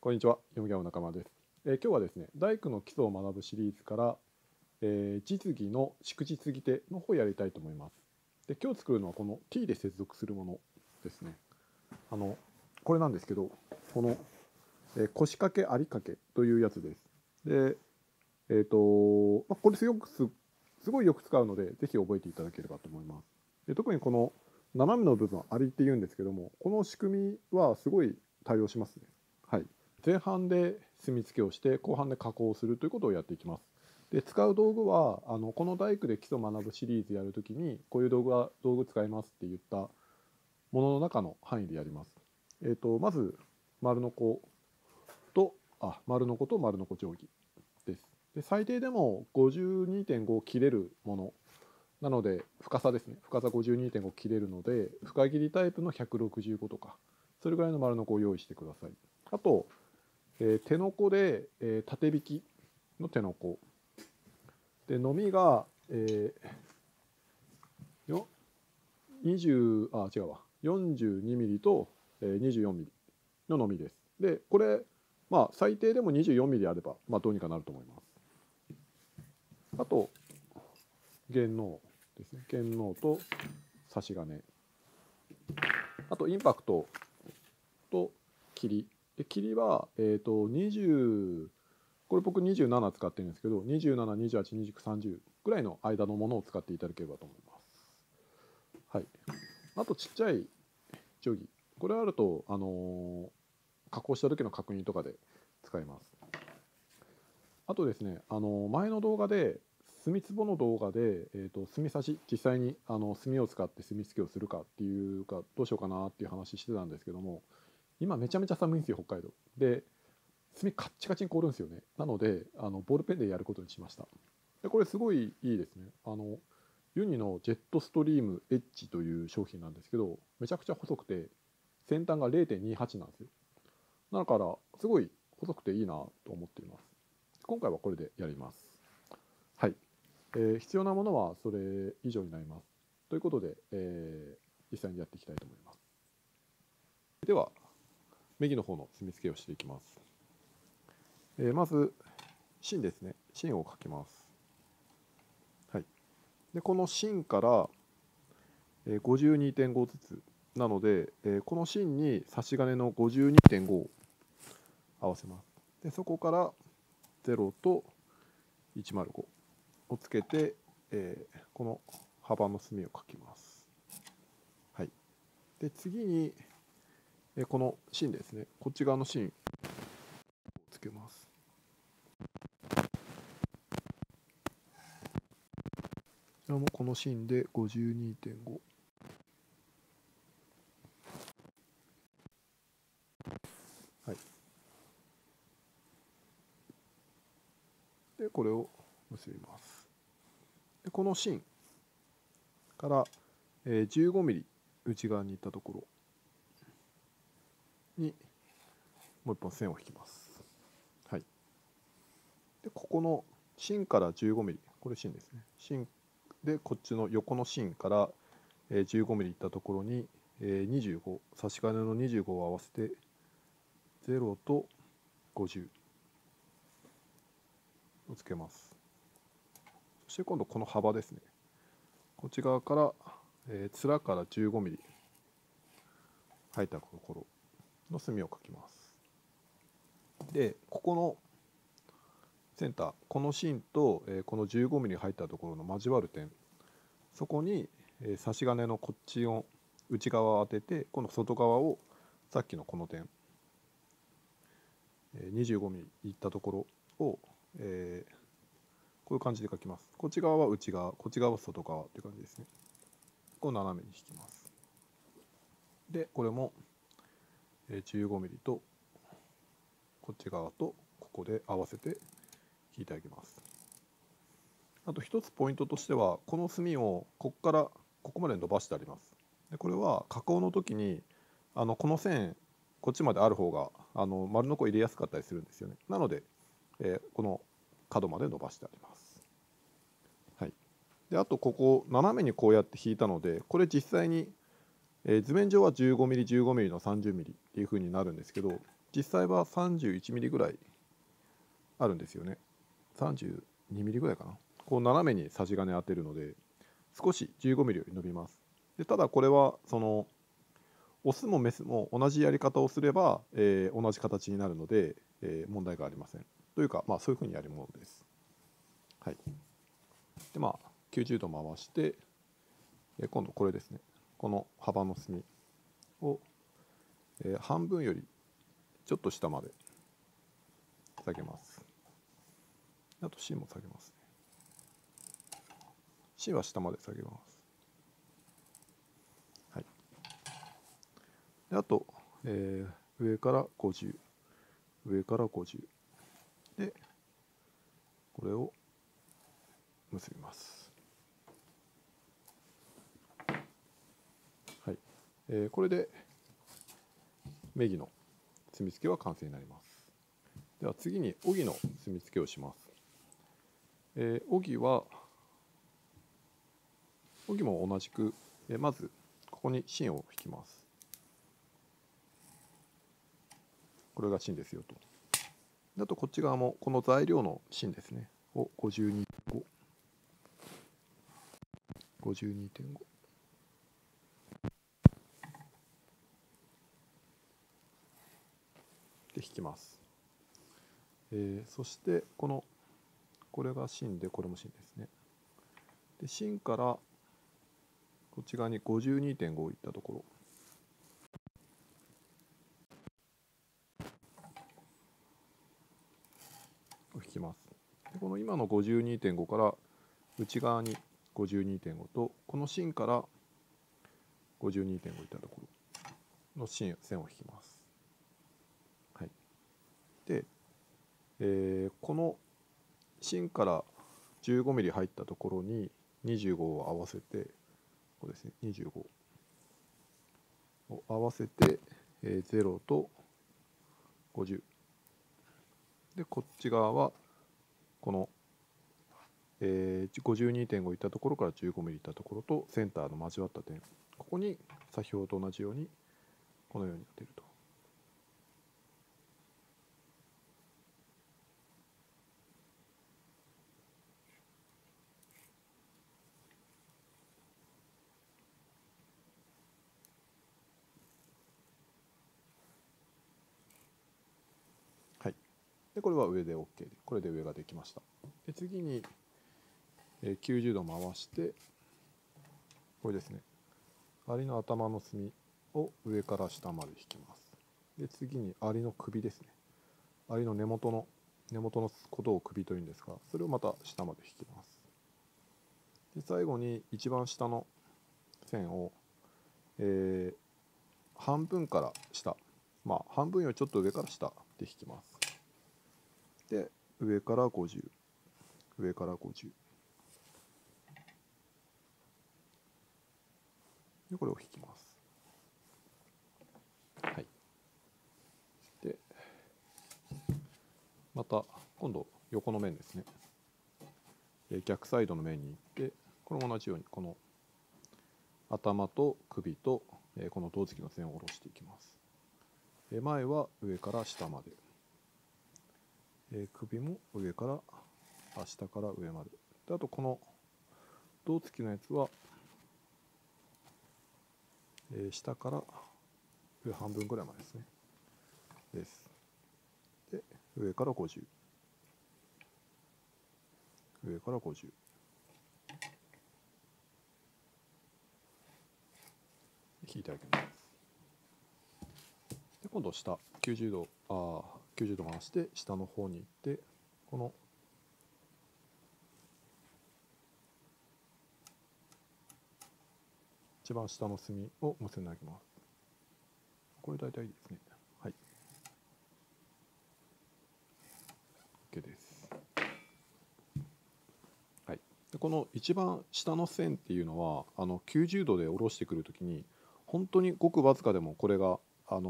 こんにちは、よもぎゃお仲間です。今日はですね、大工の基礎を学ぶシリーズから、実技の祝日継ぎ手の方をやりたいと思います。で、今日作るのはこの T で接続するものですね。これなんですけど、この、腰掛けあり掛けというやつです。で、これすごいよく使うので、ぜひ覚えていただければと思います。で、特にこの斜めの部分、ありって言うんですけども、この仕組みはすごい対応しますね。はい。前半で墨付けをして後半で加工をするということをやっていきます。で、使う道具はこの大工で基礎を学ぶシリーズやるときにこういう道具使いますって言ったものの中の範囲でやります。まず丸ノコと丸ノコと丸ノコ定規です。で、最低でも52.5切れるものなので、深さですね、深さ52.5切れるので深切りタイプの165とかそれぐらいの丸ノコを用意してください。あと手のこで、縦引きの手のこで、のみが、42ミリと、24ミリののみです。で、これ、最低でも24ミリあれば、どうにかなると思います。あと、弦能ですね。弦能と差し金。あと、インパクトと霧。で、霧は、20、これ僕27使ってるんですけど、27、28、29、30ぐらいの間のものを使っていただければと思います。はい。あとちっちゃい定規。これあると、加工した時の確認とかで使えます。あとですね、前の動画で、墨壺の動画で、墨差し、実際に墨を使って墨付けをするかっていうか、どうしようかなっていう話してたんですけども、今めちゃめちゃ寒いんですよ、北海道。で、墨カッチカチに凍るんですよね。なのでボールペンでやることにしました。で、これすごいいいですね。ユニのジェットストリームエッジという商品なんですけど、めちゃくちゃ細くて先端が 0.28 なんですよ。だからすごい細くていいなと思っています。今回はこれでやります。はい、必要なものはそれ以上になります。ということで、実際にやっていきたいと思います。では右の方の墨付けをしていきます。まず芯ですね。芯を書きます。はい。で、この芯から、52.5 ずつなので、この芯に差し金の 52.5 を合わせます。で、そこから0と105をつけて、この幅の墨を書きます。はい。で、次に、この芯ですね。こっち側の芯をつけます。この芯で 52.5。はい。で、これを結びます。で、この芯から、15ミリ内側に行ったところにもう一本線を引きます。はい。で、ここの芯から15ミリ、これ芯ですね。芯で、こっちの横の芯から15ミリいったところに25、差し金の25を合わせて0と50をつけます。そして今度この幅ですね。こっち側から、面から15ミリ入ったところの墨を描きます。で、ここのセンター、この芯と、この15ミリ入ったところの交わる点、そこに、差し金のこっちを内側を当てて、この外側をさっきのこの点、25ミリいったところを、こういう感じで描きます。こっち側は内側、こっち側は外側という感じですね。こう斜めに引きます。で、これも15ミリとこっち側とここで合わせて引いてあげます。あと一つポイントとしては、この墨をここからここまで伸ばしてあります。で、これは加工の時にこの線こっちまである方が丸のこ入れやすかったりするんですよね。なので、この角まで伸ばしてあります。はい。で、あとここ斜めにこうやって引いたので、これ実際に、図面上は15ミリ15ミリの30ミリっていう風になるんですけど、 実際は31ミリぐらいあるんですよね。32ミリぐらいかな。こう斜めにさじ金当てるので少し15ミリより伸びます。でただこれはそのオスもメスも同じやり方をすれば、同じ形になるので、問題がありません。というか、まあ、そういうふうにやるものです。はい、でまあ90度回して、今度これですね。この幅の隅を、半分よりちょっと下まで下げます。あと芯も下げますね。芯は下まで下げます。はい、であと、上から50、上から50でこれを結びます。はい、これで目木の墨付けは完成になります。では次に荻の墨付けをします。荻も同じく、まずここに芯を引きます。これが芯ですよと。あとこっち側もこの材料の芯ですねを 52.5 52.5で引きます。そしてこれが芯でこれも芯ですね。で芯からこっち側に 52.5 いったところを引きます。でこの今の 52.5 から内側に 52.5 とこの芯から 52.5 いったところの線を引きます。はい、で、この芯から15ミリ入ったところに25を合わせてこうですね25を合わせて、0と50でこっち側はこの、52.5 いったところから15ミリいったところとセンターの交わった点ここに先ほどと同じようにこのように当てると。はい、でこれは上で OK でこれで上ができました。で次に、90度回してこれですねアリの頭の隅を上から下まで引きます。で次にアリの首ですね。アリの根元のことを首というんですがそれをまた下まで引きます。で最後に一番下の線を、半分から下半分よりちょっと上から下で引きます。で上から50上から50でこれを引きます。はい、でまた今度横の面ですね。逆サイドの面に行ってこれも同じようにこの頭と首とこの胴付きの線を下ろしていきます。前は上から下まで、首も上から下から上まで。であとこの胴付きのやつは、下から上半分ぐらいまでですね。です。で上から50上から50引いてあげます。で今度下90度90度回して下の方に行ってこの一番下の隅を結んであげます。これ大体いいですね。はい OK です。はい、でこの一番下の線っていうのは90度で下ろしてくるときに本当にごくわずかでもこれが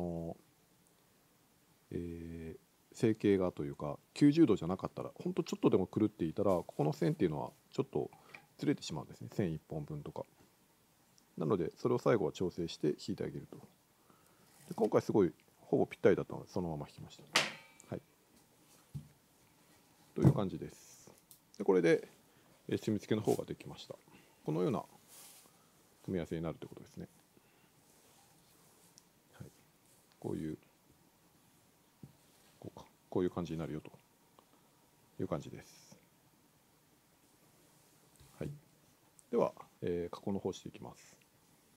成形がというか90度じゃなかったら本当ちょっとでも狂っていたらここの線っていうのはちょっとずれてしまうんですね。線1本分とかなのでそれを最後は調整して引いてあげると。で今回すごいほぼぴったりだったのでそのまま引きました。はい、という感じです。でこれで締め付けの方ができました。このような組み合わせになるということですね。はい、こういう感じになるよという感じです。はい、では、加工の方していきます。